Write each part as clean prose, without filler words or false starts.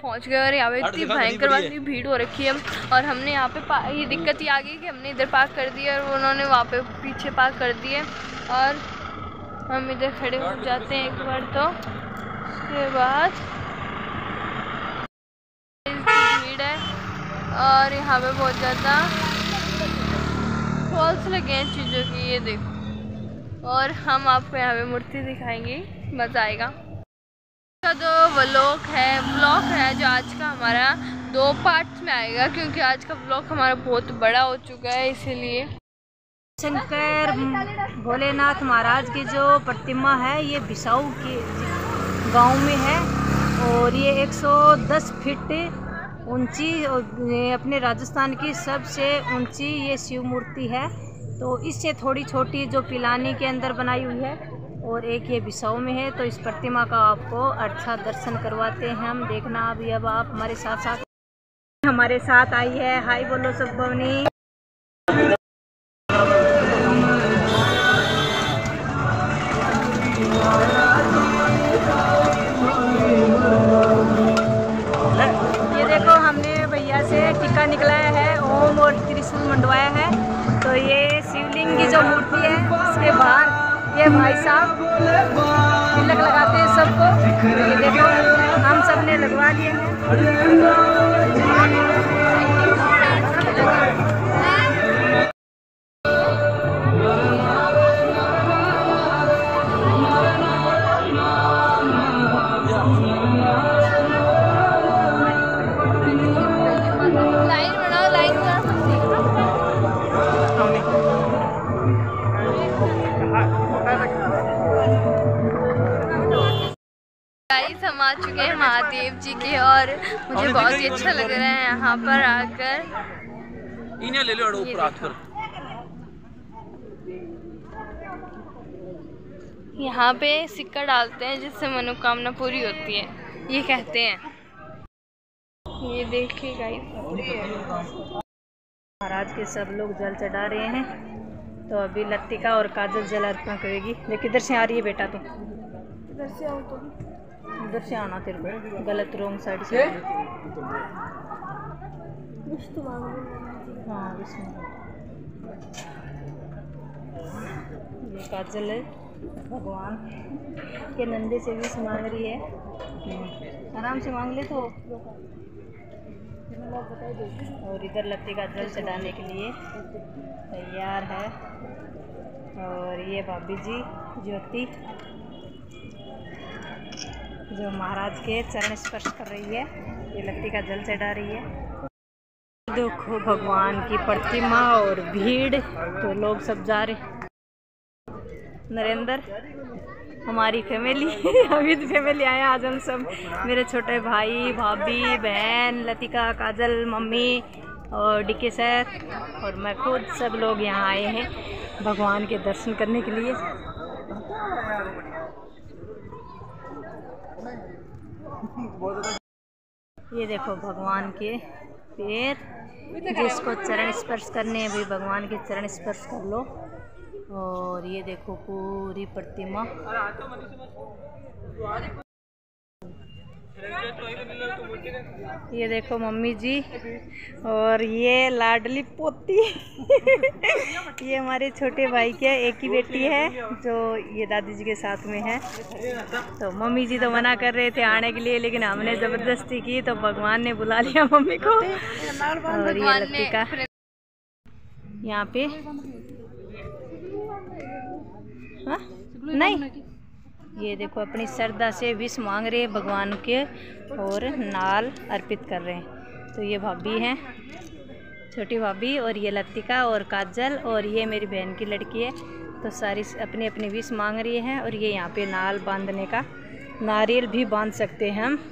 पहुंच गए और यहाँ पे इतनी भयंकर वाली भीड़ हो रखी है। और हमने यहाँ पे ये दिक्कत ही आ गई कि हमने इधर पार्क कर दिया और उन्होंने वहाँ पे पीछे पार्क कर दिए और हम इधर खड़े हो जाते हैं एक बार। तो उसके बाद भीड़ है और यहाँ पे बहुत ज़्यादा फॉल्स लगे हैं चीज़ों की, ये देखो। और हम आपको यहाँ पे मूर्ति दिखाएंगे, मज़ा आएगा। का जो ब्लॉग है जो आज का हमारा 2 पार्ट्स में आएगा, क्योंकि आज का ब्लॉग हमारा बहुत बड़ा हो चुका है, इसीलिए। शंकर भोलेनाथ महाराज की जो प्रतिमा है ये बिसाऊ के गांव में है और ये 110 फीट ऊंची अपने राजस्थान की सबसे ऊंची ये शिव मूर्ति है। तो इससे थोड़ी छोटी जो पिलानी के अंदर बनाई हुई है और एक ये बिसाऊ में है। तो इस प्रतिमा का आपको अच्छा दर्शन करवाते हैं हम, देखना अभी। अब आप हमारे साथ आई है। हाय बोलो सब भवनी। ये देखो हमने भैया से टिक्का निकलाया है, ओम और त्रिशूल मंडवाया है। तो ये शिवलिंग की जो मूर्ति है इसके बाहर ये भाई साहब तिलक लगाते हैं सबको। ये देखो हम सब ने लगवा लिए हैं। हम आ चुके हैं महादेव जी के और मुझे बहुत ही अच्छा लग रहा है यहाँ पर आकर। ले लो यहाँ पे सिक्का डालते हैं जिससे मनोकामना पूरी होती है, ये कहते हैं। ये देखिए गाइस, महाराज के सब लोग जल चढ़ा रहे हैं। तो अभी लतिका और काजल जल अर्पण करेगी। लेकिन इधर से आ रही है बेटा, तुम इधर से आओ। तो उधर से आना, तेरे को गलत रॉन्ग साइड से। हाँ ये काजल है, भगवान के नंदे से भी मांग रही है। आराम से मांग ले तो। और इधर लतिका जल चढ़ाने के लिए तैयार है। और ये भाभी जी ज्योति जो महाराज के चरण स्पर्श कर रही है, ये लतिका जल चढ़ा रही है। देखो भगवान की प्रतिमा और भीड़, तो लोग सब जा रहे। नरेंद्र हमारी फैमिली अमित फैमिली आए आज हम सब, मेरे छोटे भाई भाभी बहन लतिका काजल मम्मी और डीके सर और मैं खुद, सब लोग यहाँ आए हैं भगवान के दर्शन करने के लिए। ये देखो भगवान के पैर, जिसको चरण स्पर्श करने हैं भी भगवान के चरण स्पर्श कर लो। और ये देखो पूरी प्रतिमा। ये देखो मम्मी जी और ये लाडली पोती ये हमारे छोटे भाई के एक ही बेटी है जो ये दादी जी के साथ में है। तो मम्मी जी तो मना कर रहे थे आने के लिए, लेकिन हमने ज़बरदस्ती की तो भगवान ने बुला लिया मम्मी को। और ये लतिका यहाँ पे हाँ? नहीं, ये देखो अपनी श्रद्धा से विश मांग रहे हैं भगवान के और नाल अर्पित कर रहे हैं। तो ये भाभी हैं, छोटी भाभी, और ये लतिका और काजल और ये मेरी बहन की लड़की है। तो सारी अपनी अपनी विश मांग रही हैं। और ये यहाँ पे नाल बांधने का, नारियल भी बांध सकते हैं हम।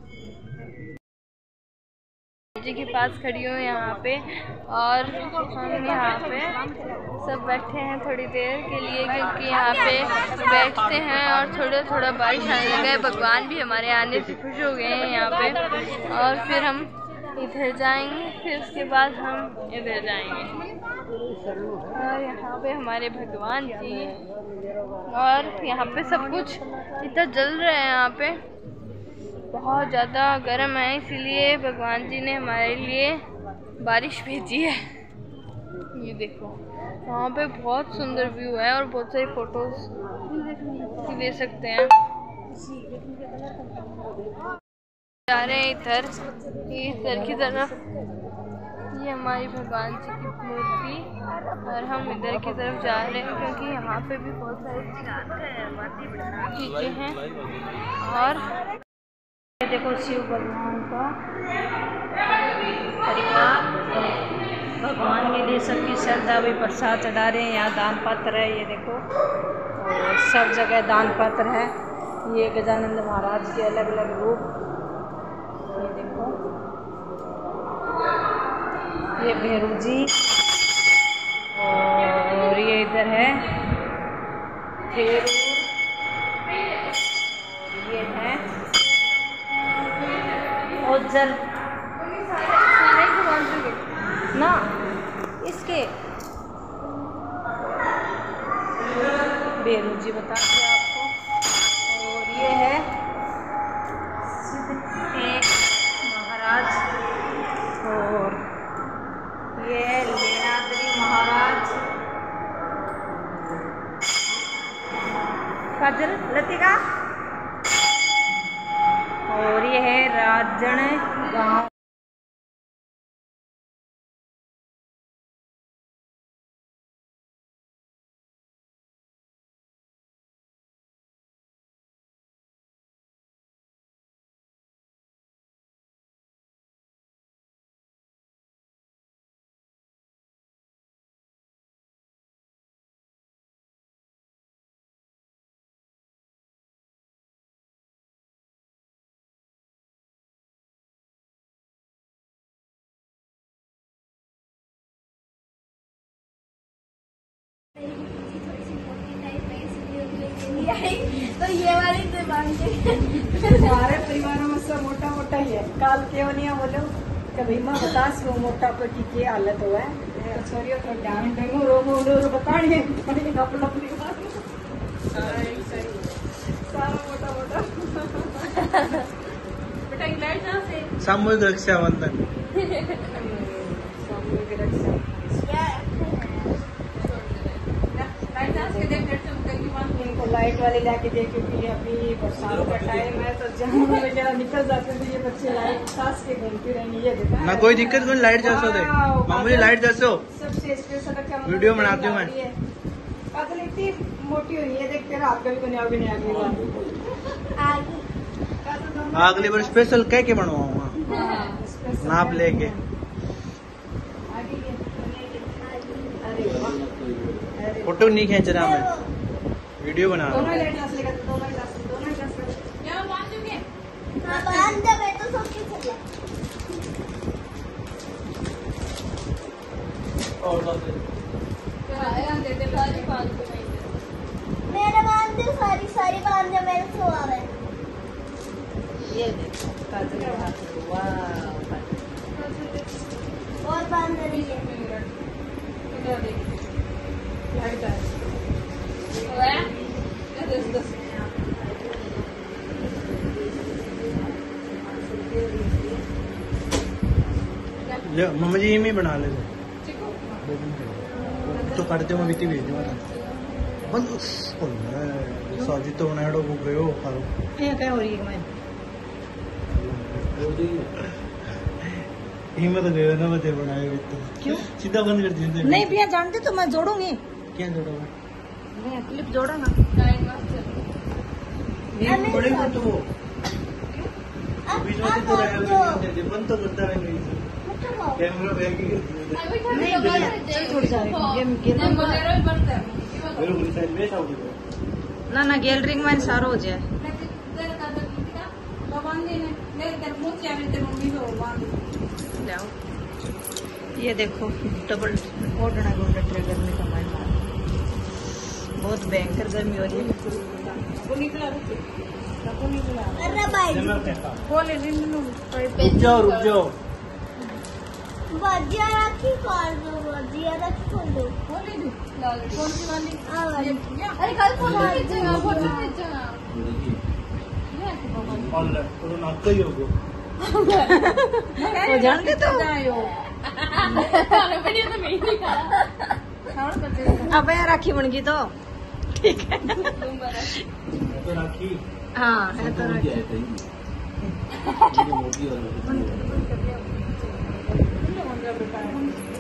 जी के पास खड़ी हूँ यहाँ पे और हम यहाँ पे सब बैठे हैं थोड़ी देर के लिए, क्योंकि यहाँ पे बैठते हैं और थोड़ा बारिश आने लगा है। भगवान भी हमारे आने से खुश हो गए हैं यहाँ पे। और फिर हम इधर जाएंगे, फिर उसके बाद हम इधर जाएंगे। और यहाँ पे हमारे भगवान जी, और यहाँ पे सब कुछ इतना जल रहा है यहाँ पे। बहुत ज़्यादा गर्म है, इसीलिए भगवान जी ने हमारे लिए बारिश भेजी है। ये देखो वहाँ पे बहुत सुंदर व्यू है और बहुत सारी फोटोज ले सकते हैं। जा रहे हैं इधर की तरफ। ये हमारी भगवान जी की मूर्ति और हम इधर की तरफ जा रहे हैं क्योंकि यहाँ पे भी बहुत सारी चीज़ें हैं। और ये देखो शिव भगवान का परिवार भगवान के लिए सबकी श्रद्धा भी प्रसाद चढ़ा रहे हैं। यहाँ दान पात्र है, ये देखो, और सब जगह दान पात्र है। ये गजानंद महाराज के अलग अलग रूप, ये देखो, ये भैरू जी, और ये इधर है भैरू, और ये है ओझर ना इसके भैरू जी बता दिया आपको। और ये है एक महाराज, और ये है लीलाद्री महाराज, काजल लतिका, और ये है राजन गांव। तो ये वाली हमारे परिवार में सब मोटा मोटा ही है। काल क्यों नहीं बोलो कभी माँ बतास वो मोटा पेटी की हालत हुआ है, तो छोरियों तो ध्यान देंगे रोमो बताने अपना परिवार सारा मोटा मोटा बेटा। सामूहिक रक्षाबंधन सामूहिक रक्षा इनको लाइट वाली लाके दे, क्योंकि अभी बरसात का टाइम है तो जहाँ वगैरह निकल जाते थे ये बच्चे लाइट खास के घूमती रहेंगी। ये देखा ना कोई दिक्कत कोई लाइट जैसो दे मुझे लाइट जैसो सबसे स्पेशल रक्षा वीडियो बनाती हूँ मैं। काजल इतनी मोटी हुई है, देख तेरा हाथ कभी नहीं अभी नहीं अगली बार स्पेशल कह के बनवाऊंगा नाप लेके। फोटो नहीं खींच रहा मैं, वीडियो बना रहा हूँ। मेरे बांध दो सारी बांध दो मेरे सो आ रहे। ये देखो काजल के हाथ में, वाह, और बांध रही है। मम्मा जी ये बना ले तो करते हो बीती भेज दूंगा बंद सॉजी तो बनाया बुक गए हो करो ये क्या हो रही है मैं हिम्मत गए ना बते बनाए क्यों सीधा बंद कर दिया नहीं भैया जानते तो मैं जोड़ूंगी। क्या जोड़ोगे मैं क्लिप जोड़ा ना बड़ी मत वो बीच में तो बंद तो करता है कैमरा बैक नहीं भैया चल छोड़ जा ना ना गैलरी में सारो हो जाए। ये देखो डबल ओढ़ना गोल्डन ट्रेगर में कमाई मार, बहुत भयंकर गर्मी हो रही है। रुक जाओ भजिया रखी खोल दो, भजिया रखी खोल दो। कौन सी वाली? अरे कल फोटो खींचना, फोटो खींचना। तो नाका ही होगा वो जान के तो अब यार राखी बन गई तो ठीक है। तो राखी हाँ है तो राखी। मोटी